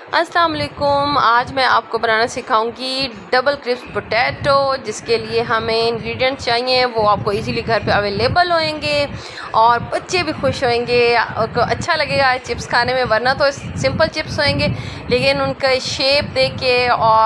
अस्सलाम वालेकुम। आज मैं आपको बनाना सिखाऊंगी डबल क्रिस्प पोटैटो, जिसके लिए हमें इंग्रेडिएंट्स चाहिए वो आपको इजीली घर पे अवेलेबल होंगे और बच्चे भी खुश होंगे, उनको अच्छा लगेगा चिप्स खाने में। वरना तो सिंपल चिप्स होंगे, लेकिन उनका शेप देख के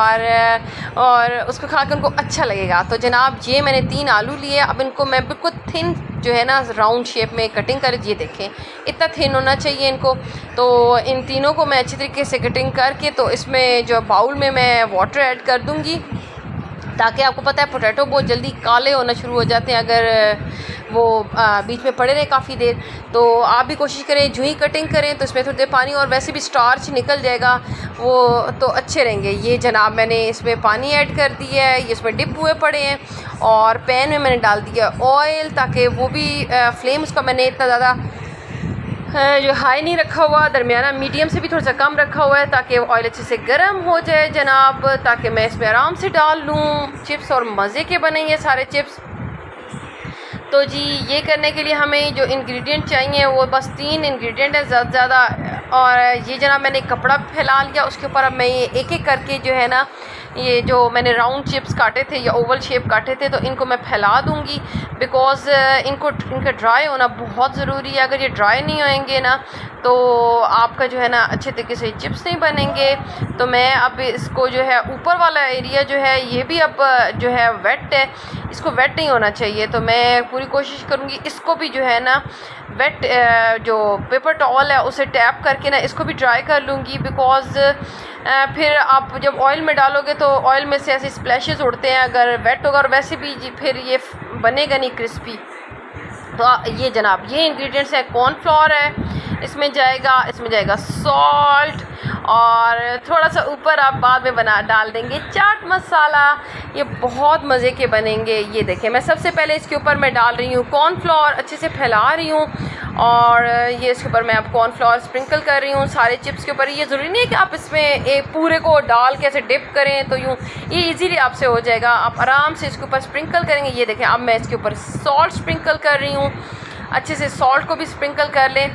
और उसको खा के उनको अच्छा लगेगा। तो जनाब ये मैंने 3 आलू लिए। अब इनको मैं बिल्कुल थिन जो है ना राउंड शेप में कटिंग कर, ये देखें इतना थिन होना चाहिए इनको। तो इन तीनों को मैं अच्छी तरीके से कटिंग करके तो इसमें जो बाउल में मैं वाटर ऐड कर दूंगी, ताकि आपको पता है पोटैटो बहुत जल्दी काले होना शुरू हो जाते हैं अगर वो बीच में पड़े रहे काफ़ी देर। तो आप भी कोशिश करें जो ही कटिंग करें तो इसमें थोड़ी देर पानी, और वैसे भी स्टार्च निकल जाएगा वो, तो अच्छे रहेंगे। ये जनाब मैंने इसमें पानी ऐड कर दिया है, ये इसमें डिप हुए पड़े हैं। और पैन में मैंने डाल दिया ऑयल, ताकि वो भी फ्लेम उसका मैंने इतना ज़्यादा जो हाई नहीं रखा हुआ, दरमियाना मीडियम से भी थोड़ा सा कम रखा हुआ है, ताकि ऑयल अच्छे से गर्म हो जाए जनाब, ताकि मैं इसमें आराम से डाल लूँ चिप्स और मज़े के बनेंगे सारे चिप्स। तो जी ये करने के लिए हमें जो इंग्रेडिएंट चाहिए वो बस 3 इंग्रेडिएंट है ज़्यादा। और ये जनाब मैंने कपड़ा फैला लिया, उसके ऊपर अब मैं ये एक एक करके जो है ना, ये जो मैंने राउंड चिप्स काटे थे या ओवल शेप काटे थे, तो इनको मैं फैला दूंगी। बिकॉज़ इनका ड्राई होना बहुत ज़रूरी है। अगर ये ड्राई नहीं होंगे ना तो आपका जो है ना अच्छे तरीके से चिप्स नहीं बनेंगे। तो मैं अब इसको जो है ऊपर वाला एरिया जो है ये भी अब जो है वेट है, इसको वेट नहीं होना चाहिए। तो मैं पूरी कोशिश करूँगी इसको भी जो है ना वेट जो पेपर टॉवल है उसे टैप करके ना इसको भी ड्राई कर लूँगी। बिकॉज़ फिर आप जब ऑयल में डालोगे तो ऑयल में से ऐसे स्प्लैशेस उड़ते हैं अगर वेट होगा, और वैसे भी फिर ये बनेगा नहीं क्रिस्पी। तो ये जनाब ये इंग्रेडिएंट्स है, कॉर्नफ्लोर है इसमें जाएगा सॉल्ट, और थोड़ा सा ऊपर आप बाद में डाल देंगे चाट मसाला। ये बहुत मज़े के बनेंगे। ये देखें मैं सबसे पहले इसके ऊपर मैं डाल रही हूँ कॉर्नफ्लोर, अच्छे से फैला रही हूँ, और ये इसके ऊपर मैं अब कॉर्नफ्लोर स्प्रिंकल कर रही हूँ सारे चिप्स के ऊपर। ये ज़रूरी नहीं है कि आप इसमें एक पूरे को डाल के ऐसे डिप करें, तो यूँ ये इजीली आपसे हो जाएगा। आप आराम से इसके ऊपर स्प्रिंकल करेंगे। ये देखें अब मैं इसके ऊपर सॉल्ट स्प्रिंकल कर रही हूँ, अच्छे से सॉल्ट को भी स्प्रिंकल कर लें।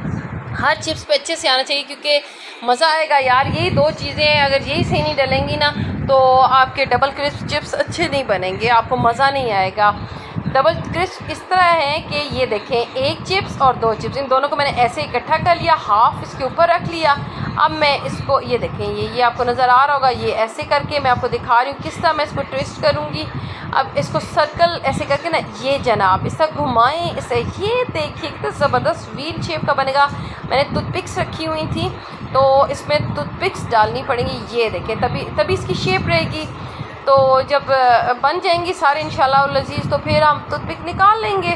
हर चिप्स पे अच्छे से आना चाहिए, क्योंकि मज़ा आएगा यार। यही 2 चीज़ें हैं, अगर यही सही नहीं डलेंगी ना तो आपके डबल क्रिस्प चिप्स अच्छे नहीं बनेंगे, आपको मज़ा नहीं आएगा। डबल क्रिस्प इस तरह है कि ये देखें 1 चिप्स और 2 चिप्स, इन दोनों को मैंने ऐसे इकट्ठा कर लिया, हाफ इसके ऊपर रख लिया। अब मैं इसको ये देखें ये आपको नज़र आ रहा होगा, ये ऐसे करके मैं आपको दिखा रही हूँ किस तरह मैं इसको ट्विस्ट करूँगी। अब इसको सर्कल ऐसे करके ना ये जनाब इस तरह घुमाएँ इसे, ये देखिए कितना ज़बरदस्त व्हील शेप का बनेगा। मैंने टूथपिक्स रखी हुई थी तो इसमें टूथपिक्स डालनी पड़ेंगी। ये देखें तभी इसकी शेप रहेगी। तो जब बन जाएंगी सारे इंशाल्लाह लजीज़, तो फिर हम टूथपिक निकाल लेंगे।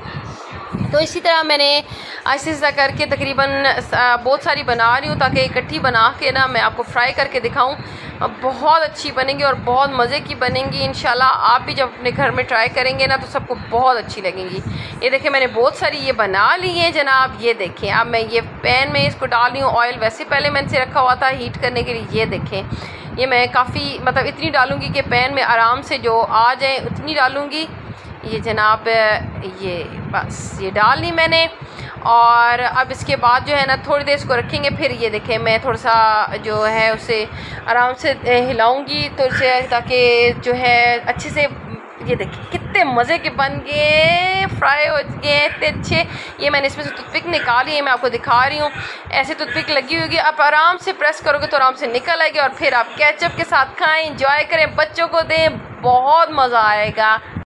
तो इसी तरह मैंने ऐसे ऐसा करके तकरीबन बहुत सारी बना रही हूँ, ताकि इकट्ठी बना के ना मैं आपको फ्राई करके दिखाऊँ। बहुत अच्छी बनेंगी और बहुत मज़े की बनेंगी इंशाल्लाह। आप भी जब अपने घर में ट्राई करेंगे ना तो सबको बहुत अच्छी लगेंगी। ये देखें मैंने बहुत सारी ये बना ली है जनाब। ये देखें अब मैं ये पैन में इसको डाल रही हूँ ऑयल, वैसे पहले मैंने से रखा हुआ था हीट करने के लिए। ये देखें ये मैं काफ़ी मतलब इतनी डालूँगी कि पैन में आराम से जो आ जाए उतनी डालूँगी। ये जनाब ये बस ये डाल ली मैंने, और अब इसके बाद जो है ना थोड़ी देर इसको रखेंगे। फिर ये देखें मैं थोड़ा सा जो है उसे आराम से हिलाऊंगी तो इसे, ताकि जो है अच्छे से ये देखिए कितने मज़े के बन गए, फ्राई हो गए इतने अच्छे। ये मैंने इसमें से टूथपिक निकाली है, मैं आपको दिखा रही हूँ। ऐसे टूथपिक लगी होगी, आप आराम से प्रेस करोगे तो आराम से निकल आएगी, और फिर आप केचप के साथ खाएं, इंजॉय करें, बच्चों को दें, बहुत मज़ा आएगा।